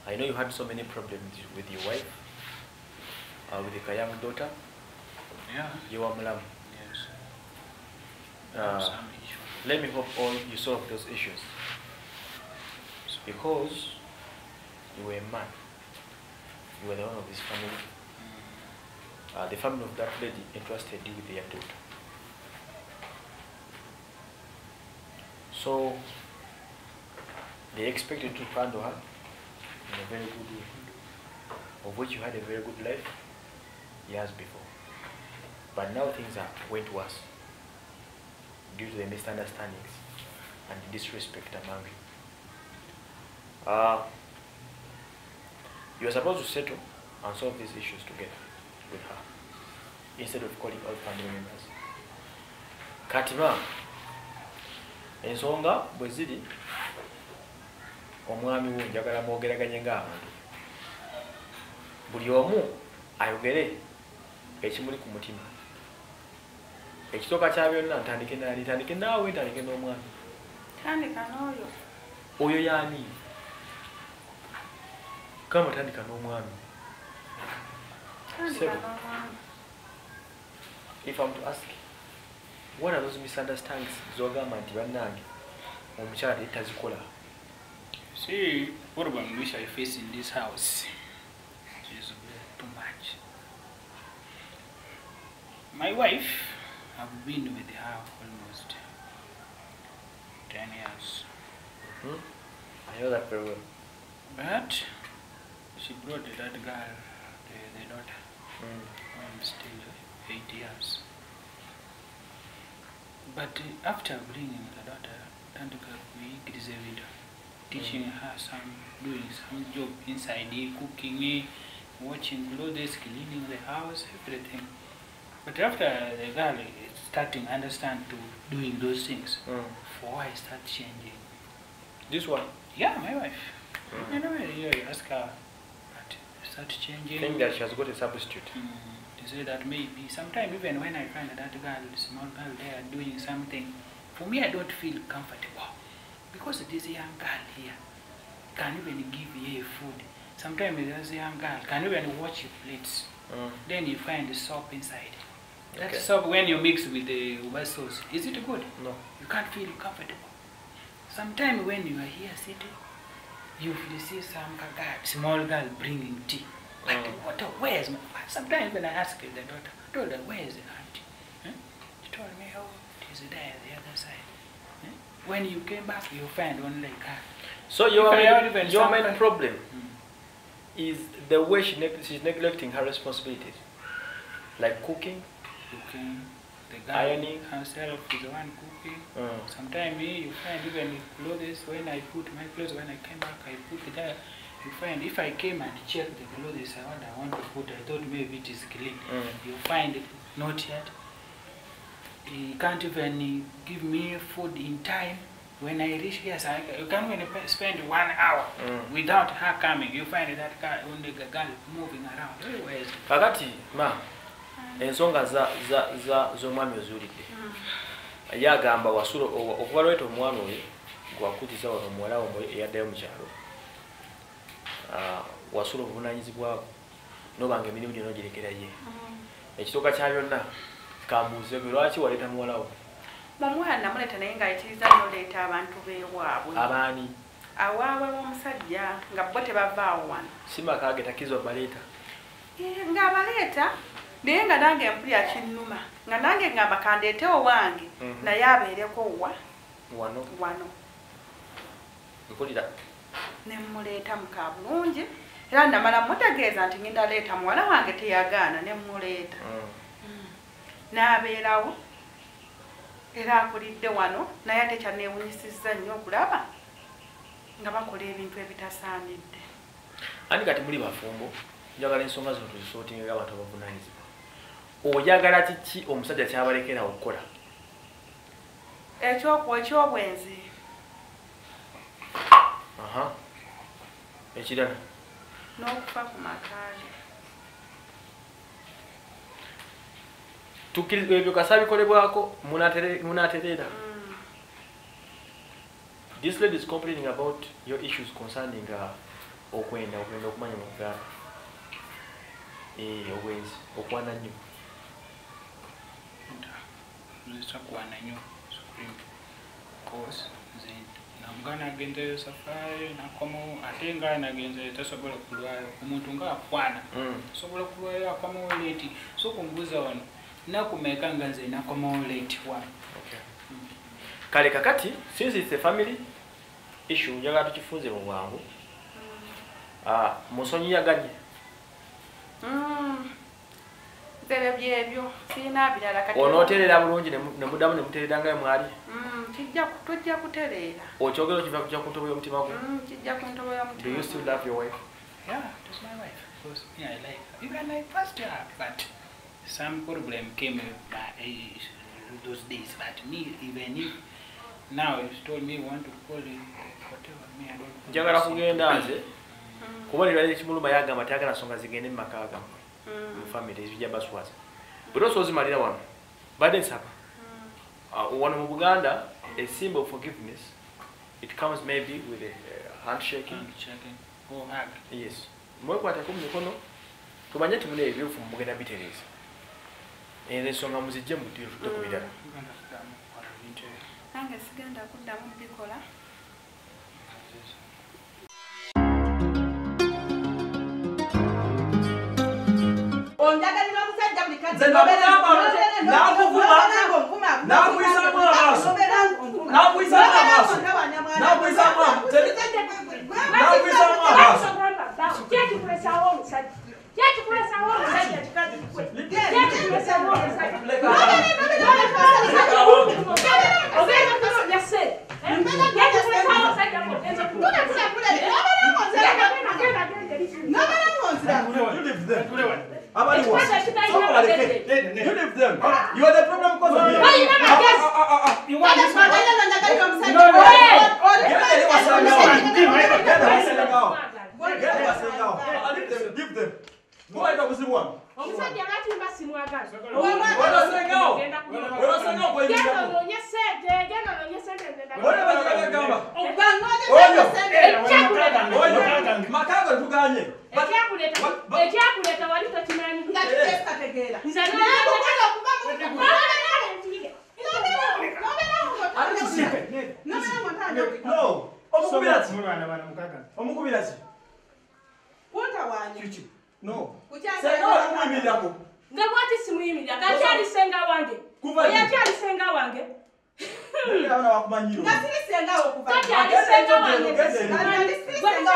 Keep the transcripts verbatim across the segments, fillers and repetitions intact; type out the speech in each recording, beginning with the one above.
I know you had so many problems with your wife, uh, with your young daughter. Yeah. You are Mulam. Yes. Uh, Some issue. let me hope all you solve those issues. Because you were a man. You were the one of this family. Mm. Uh, the family of that lady entrusted you with their daughter. So they expected to handle her in a very good way, of which you had a very good life years before. But now things are went worse due to the misunderstandings and the disrespect among you. Uh, you are supposed to settle and solve these issues together with her instead of calling all family members. Katima, ensonga bwe ziri omwami wo njagala mwogeraganye ng'abantu. Buli omu ayogere ekimuli ku mutima. Ekitoka kya byonna ntandike nali, ntandike naawe, ntandike n'omwami. Tandika n'oyo. Oyo y'ani? Kama tandika n'omwami. Tandika n'omwami. If I'm to ask, what are those misunderstandings zogamba nti bannange omukyala tazikola? See, problem which I face in this house is too much. My wife, I've been with her almost ten years. Hmm? I know that very well. But she brought that girl, the, the daughter. Mm. I'm still eight years. But uh, after bringing the daughter, thank God we reserved her, teaching mm. her some, doing some job inside, cooking, watching clothes, cleaning the house, everything. But after the girl is starting to understand to doing those things, Mm. for I start changing. This one? Yeah, my wife. Mm. You know, you ask her, but start changing. Think that she has got a substitute. Mm, to say that maybe sometimes even when I find that girl, small girl there doing something, for me I don't feel comfortable because this young girl here can even give you food. Sometimes this young girl can even wash your plates. Mm. Then you find the soap inside. That Okay. soap when you mix with the uber sauce, is it good? No. You can't feel comfortable. Sometimes when you are here sitting, you will see some girl, small girl bringing tea. Like, Mm. what, where's my, sometimes when I ask the daughter, I told her, where's the auntie? Huh? She told me, oh, it is there, the other side. Huh? When you came back, you find only her. So your If I main, had even your some main kind- problem Mm. is the way she neg she's neglecting her responsibilities, like cooking. Cooking, the girl Ironing. herself is the one cooking. Mm. Sometimes me, you find even clothes, when I put my clothes, when I came back, I put it there. You find if I came and checked the clothes I want, I want to put, I thought maybe it is clean. Mm. You find it not yet. He can't even give me food in time. When I reach here, so I, you can't even spend one hour Mm. without her coming. You find that girl, only the girl moving around. Where is it? Kakati ma ensonga za za za z'omwami ozuulidde. Mm. Ye agamba wasula okuva lweta omwana oyo gwakutiza wano omuwala wo eyaddayo mu kyalo. Ah, wasula obuvunaanyizibwa bwo n'obanga emirimu gyonna ogirekera ye. Mm. Ekitooka kya byonna kambuuze gwe lwaki waleeta muwala wo? Omwana namuleeta naye ng'ayitiriza n'oleeta abantu b'ewaabwe. Abaani Awaabwe b'omusajja nga bo tebavaawo wano. si maka ge takkizibwa baleeta. Eh, ng'abaleeta naye nga nange empulya kinnuma nga nange ngamba kandeetewo wange Mhm. naye abeereko wa Wano wano. mpulira Ne mmuleeta muka bulungi era namala mutegeeza nti ngenda leeta muwala wange teyagaana ne mmuleeta. Mm. N'abeerawo era akulidde wano naye ate kyanneewunyisizza nnyo okulaba nga bakola ebintu ebitasaanidde. Ani kati muli bafumbo njagala ensonga zino tuzisootingera abantu abavunaanyizibwa. Oyagala kiki omusajja kyabalekera okukola? Ekyokuwa ekyobwenzi Aha. Ekirala. n'okufa ku makaali. Tukkiriza ebyo kasa bikolebwako munatereera. Mm. This lady is complaining about your issues concerning uh, okwenda okwenda okumanya mu Buganda eh obwenzi okwana nnyo nzisakwana nnyo supreme course nze namugana agenze safari nakomo ate nga nagenze tasobola kulwayo omuntu nga akwana sobola kulwayo akomo late so kumbuza wano nakumeka nga nze nakomo late wa okay kale kakati since it's a family issue njaga tukifunze mu bwangu ah musonyi yaganye mm bere byebyo sina bilala kati onoterera bulungi ne mudamu ne mutereranga mwali mm kijja kutujja kuterera ochogero kiva kujja kuntobo yomutima gwo mm kijja kuntobo yomutima do you still love your wife yeah that's my wife because yeah I like her. Even like first her but some problem came by uh, those days but me even if now you told me you want to call it whatever me I don't njagala kugenda nze kubalira ekimuluma yagamba tyagala songa zigende makaga mu family ezijja baswaza bro so zimalira wano badde sapa uh, one mu Buganda a symbol of forgiveness it comes maybe with a uh, handshaking handshake or hug yes mwekwata ku mikono tubanye tumune ebyofu mugenda bitereza ene songa muzijje mu tiro tutakubira nange sigenda kuddamu bikola ondagalira musajja buli kadde Abali was. You leave them. You are the problem because of me. Why you never guess? You want this man? Give them. Go ahead and see one. Omusajja ngatimba simwaga. Wala senga. Wala senga kwa hiyo. Genda nonye sente, genda nonye sente ndenda. Wala bazaka gamba. Obangoje sente. Oyo. Makaga tuganye. Ekyakuleta. Ekyakuleta wali tokimanyi. Ngatesta tegera Nze no. No. Omukubirati. Omukubirati. Wota wanyu Chichi. No. Kuchanga Senga omuyimidako. Nga bwati simuyimira kakyali senga wange. Kuva. Yakyali senga wange. Abana bakumanyiro. Ngasiri senga okuva Kakyali senga wange. Ngasiri senga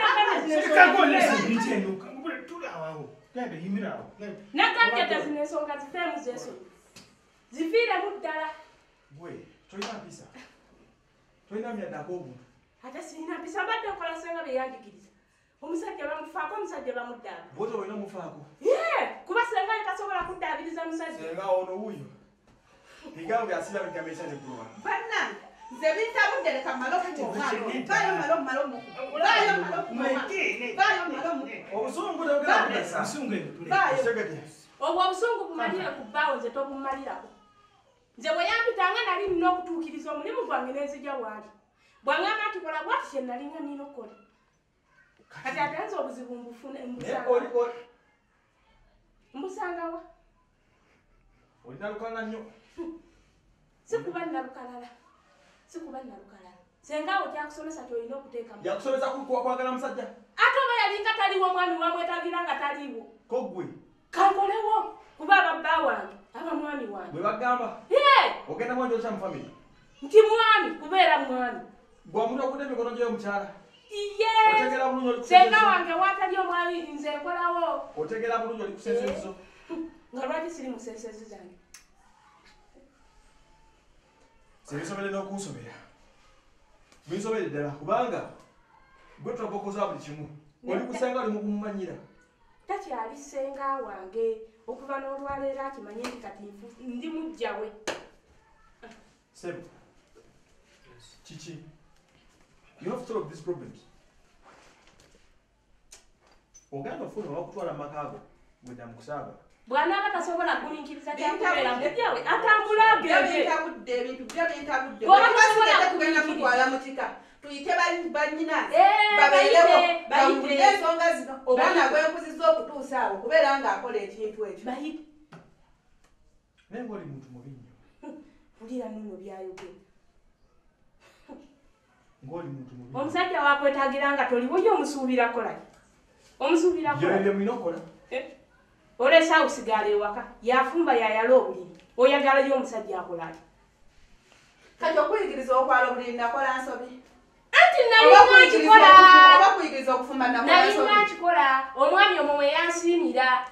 okuva Nagambye tazina ensonga zifeemu zeso. Zifiiremu ddala. Gwe, toyina mpisa. Toyina myadako omuntu. Ate sirina mpisa mbadde nkola senga bye yanjigiriza. Omusajja bamufaako omusajja bamuddaaba. Boto olina mufaako. Yee, kuba senga yetasobola kuddaabiriza musajja. Senga ono wuyo. Bigambo asira bigambo ekya kulwa. Banna nze bintabudde leka malo kutomaalo bayo malo malo mu bayo malo mu bayo malo mu Obusungu nogera kudasa. Musungu bayo Segete. Obwo obusungu bumalira ku bbaawo nze tobumalirako. Nze bwe yampitanga nali nina okutuukiriza omulimu gwange n'enzija waali. Bw'angamba nti kola bwati kye nalinga nina okukola. Kati ate nze obuzibu mbufune mbusanga. Mbusangawa. Olina lukalala nnyo. Sikuba nnalukalala. Sikuba nnalukalala. Senga otyakusomesa kyolina okuteekamu. Yakusomesa kwagala musajja. Ate oba yalinga taliwo omwami wamwetagira nga taliwo. Kogwe. Kankolewo kuba ababba wange abamwami wange. Bwe bagamba. Yee! Ogenda mwanjo kya mu family. Nti mwami kubeera mwami. Bwa muntu akudde emikono gye omukyala. Iye! Otegera bulungi oli Senga wange watali omwami nze nkolawo. Otegera bulungi oli kusensezo. Nga lwaki siri mu sensezi zange. Sibisobole n'okunsobera. Bisobole ddala kubanga gwe twabokoza buli kimu. Oli kusenga oli mu kumumanyira. Takyali senga wange okuva n'olwaleero akimanye nti kati ndi mujjawe. Sebo. Chichi. You have to solve these problems. Oganda ofuna wakutwala makaago gwenda mu kusaba. Bw'anaaba tasobola kulinkiriza kyakubeera mujjawe atambula agende. bintabudde ebintu byo bintabudde Bw'aba tasobola kugenda mutwala mutika tuyite banyina Eh, babeerewo bayite, bayite. bawulire ensonga zino omwana Bayite. gw'enkuziza okutuusa awo kubeera ng'akola ekintu ekyo Bahita. naye ng'oli muntu mubi nnyo Ulira nno byayogera. ng'oli muntu mubi Omusajja wakwetagira nga toliwo yo omusuubira kola. Omusuubira kola. yebyo mulina okukola Olesa usigala ewaka yafumba yayala obuliri oyagala yo omusajja akola ati kati okuyigiriza okwala obuliri nakola nsobi anti oba nalina kikola kuyigiriza okufumba nakola nalina nsobi kikola omwami omwo we yansiimira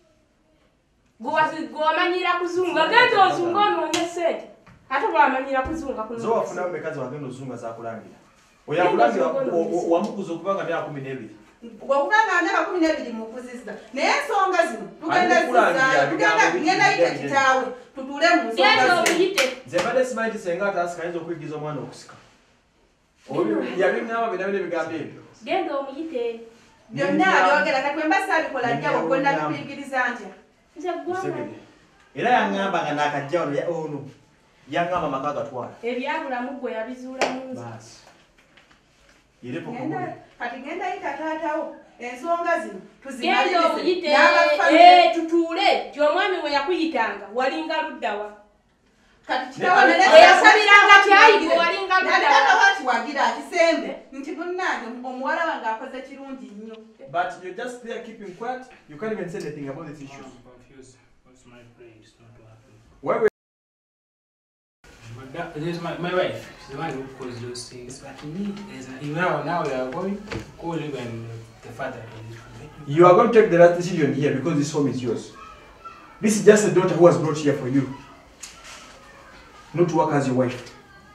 gwewamanyira kuzunga genda ozunga onoonye sente ate bwamanyira kuzunga zo wafuna mekazi wagenda ozunga zakulangira oyakulangira wamukuza okuba nga myaka kumi n'ebiri bwokuganga myaka kumi n'ebiri mukuziza naye ensonga zino tugenda zizaayo tugenda tugenda yite kitaawe tutuule mu nsonga genda zino omuyite nze mbadde simanyi nti senga ataasika ayinza okuyigiza omwana okusika yabinaaba bina bina ebigambo ebyo genda omuyite byonna abyogera kati bwe mba saabikola jjawo gwe nabikuyigiriza ntya nze gwama era yaŋŋamba nga naakajja wano ono yaŋŋamba amaka agatwala ebyabulamu gwe yabizuula mu nze baasi yerepo Genda- kati genda yita taatawo ensonga zino genda omuyite tuzimalirize n'abafamire eh, tutuule ti omwami we yakuyitanga walinga luddawa kati Ne- kitawo ne- eyasabiranga kyayigo walinga luddawa nalekakawati wagira akisembe nti munnange omuwala wange akoze kirungi nnyo but you're just there keeping quiet you can't even say anything about this issue I'm confused. What's my brain? It's not working. why were But that, this is my, my wife. She's the one who caused those things. But me, there's a, now, now we are going to call even the father of this family. you are going to take the last decision here because this home is yours this is just a daughter who was brought here for you not to work as your wife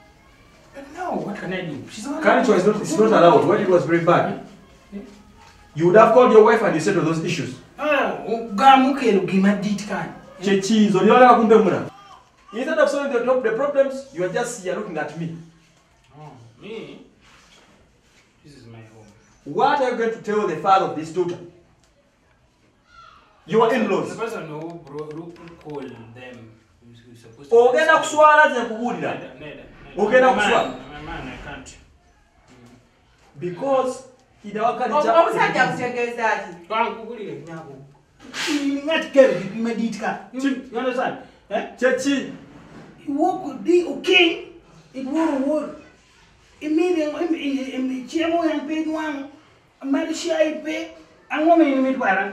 No, what can I do? She's the one. Culture is not, it's not allowed when it was very bad you would have called your wife and you settled those issues Oh, Gamuke, Gimadit can. chechi zoliwala kumbe muna instead of solving the, pro- the problems you are just here looking at me Oh, me? This is my home. what are you going to tell the father of this daughter your The in-laws person who, brought, who called them who's who's supposed to. ogenda kuswala ze kubuulira Neda, Neda. Ogenda My man, kuswala my man, I can't. because idawakali omusajja akutegeeza ki Twangugulire nyako. Ngati kere Gimadit You you understand? Eh? chechi Walk with the okay. It war war. Immediately, in Chemo and paid one, Malaysia pay, and woman in Midwara.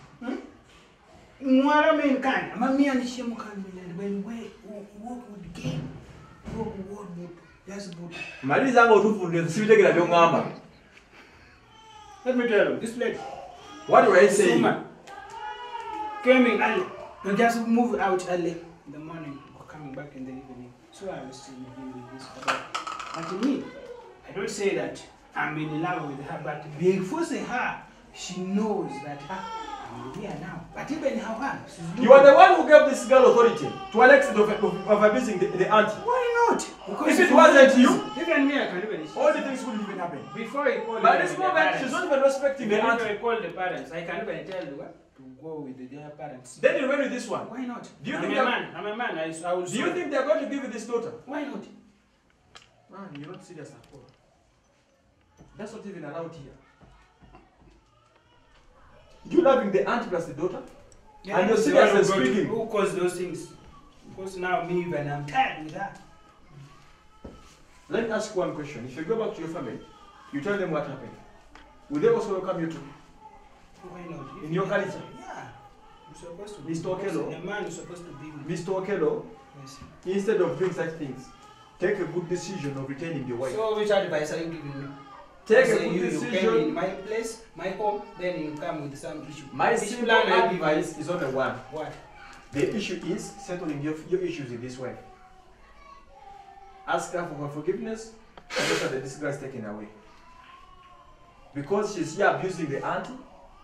Mwara men kan, mami and Chemo can be when we walk with game, walk with war, that's good. maliriza nga otufunde sibitegera byongamba Let me tell you, this lady, what were you saying woman, came in early, and just move out early in the morning, or coming back in the evening. So I was still living with this father. And to me, I don't say that I'm in love with her, but before saying her, she knows that ah, I'm here now. But even her heart, she's you are the one who gave this girl authority to an extent of, of, of abusing the, the auntie Why not? If it wasn't you, even me, I can even. all the things wouldn't even happen Before he called but even this the moment parents, she's not even respecting the before auntie I call the parents, I can even tell you what to go with their parents. then you went with this one Why not? Do you I'm think a that- man? I'm a man. I, I will. do you say- think they're going to give you this daughter Why not? man you're not serious at all that's not even allowed here you loving the aunt plus the daughter And you're the serious one and who got- speaking. Who caused those things? Because now me when I'm tired with that. let me ask one question if you go back to your family you tell them what happened will they also welcome you to Why not? In your culture? Yeah. You're supposed to. Mister Okello? A man is supposed to be with. Mister Okello Yes. instead of doing such things take a good decision of retaining your wife So which advice are you giving me? take a Say good you, you came in decision my place, my home, then you come with some issue. my Which simple plan are you giving? advice is only one What? the issue is settling your, your issues with this wife ask her for her forgiveness and make sure that this girl is taken away because she's here abusing the auntie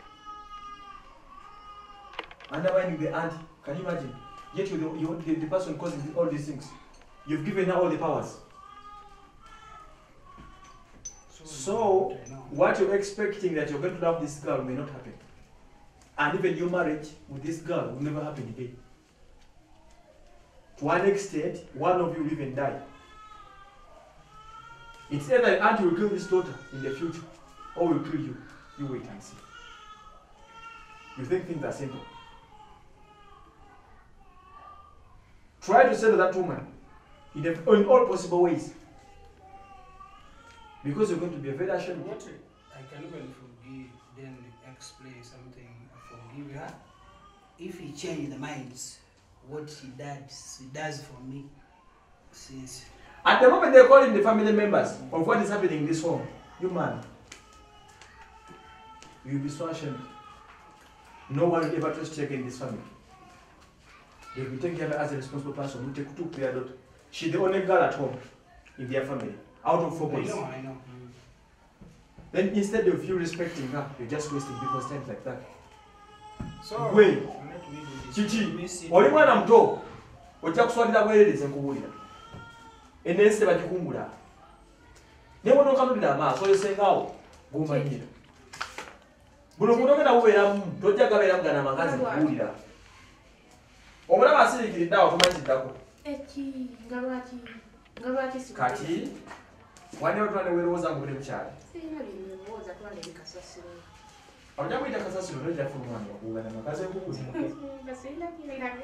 undermining the auntie can you imagine yet you're the, you're the, the person causing all these things you've given her all the powers so what you're expecting that you're going to love this girl may not happen and even your marriage with this girl will never happen again to one extent one of you will even die It's either the aunt will kill this daughter in the future or will kill you. You wait and see. You think things are simple. Try to settle that woman in, the, in all possible ways. Because you're going to be a very ashamed. What I can even forgive, then explain something, forgive her. If he changes the minds, what she does, she does for me, since... At the moment they're calling the family members of what is happening in this home, you man, you'll be so ashamed. No one will ever trust you again in this family. They will take her as a responsible person who take took their daughter. She's the only girl at home in their family, out of four boys. I know, I know. Mm. Then instead of you respecting her, you're just wasting people's time like that. So, Wait. let me do this. Chichi, oli mwana mto, ojja kuswalira bwerereze nkubuulira. Enensi tebagikumbula. Ne bwono okanulira amaaso olesengaawo gomanyira. Buno kunogenda bubeeramu, tojja gabeeramu gana amakazi nkubuulira. Omulaba asiriikiridde awo tumanyiddako. Eki, nga lwaki, nga lwaki si Kati, wani otwane weerowooza ngubule bukyali. sirina byemwewooza twane bikasasiro. Ojja kuyita kasasiro tojja funa omwana okuwugana amakazi nkubuulira. Nga sirina byerabyo.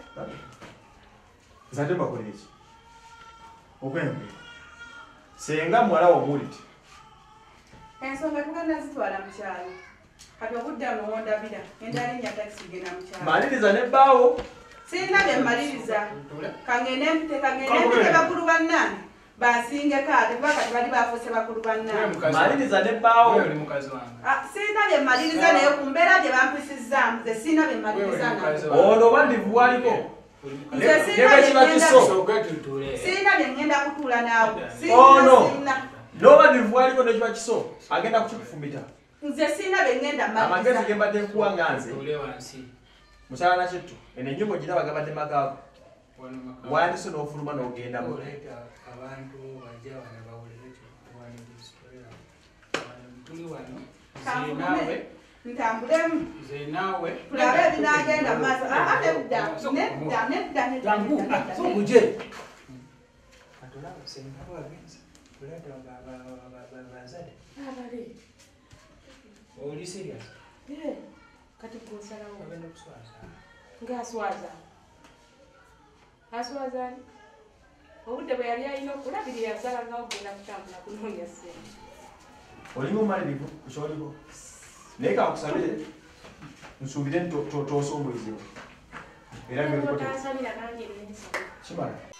Nzadde mbakolera eki. Okwembe. Senga muwala wo muwuliti. Ensonga tugenda zitwala mu kyalo. Kati obudde muwondabira endala ennya takisi genda mu kyalo. Maliriza ne bbaawo. Sirina bye mmaliriza. Kangende mpite kangende mpite bakulu bannange. Bansingeko ate kuba kati bali baafuuse bakulu bannange. Maliriza ne bbaawo. Wewe oli mukazi wange. Ah, sirina bye mmaliriza naye ku mbeera gye bampisizzaamu nze sirina bye mmaliriza nabo. Ono oba ndivubwaliko. Nze sirina bye kiba kiso. ngenda- sirina bye ngenda kutuula naawe. Ono. Sirina. Noba ndivubwaliko nekiba kiso. Agenda kukikufumita. Nze sirina bye ngenda Amagezi mmaliriza. ge mbadde nkuwa nga nze. Tule wansi. Mukyala nakittu. Eno ennyumba ogiraba gabadde magaago. Wano maka. Wandise n'ofuluma n'ogendamu. Oleeta abantu bajja wano bawulire kyo wano disitoria. Wano tuli wano. Ze naawe. Ntambulemu. Ze naawe. Tulabe ebinaagenda mu maaso. Ah, nedda, nedda, nedda, nedda, Tangu. nedda, nedda. Sokuje. Katolaba senga bagenza. Tuleeta bazade. Abale. Oli serious? Eh, kati kusalawo. Bagenda kuswaza. Ng'aswaza. Aswaza ani? Obudde bwe yali alina okulabirira yasala ng'ogenda kutambula kunoonya ssente. Olinga omumalirivu ku kyoliko. Naye kankusabire nsuubire nti tosoomoozebwa. Era byolikote. Otansalira nange ne nsaba. Kimala.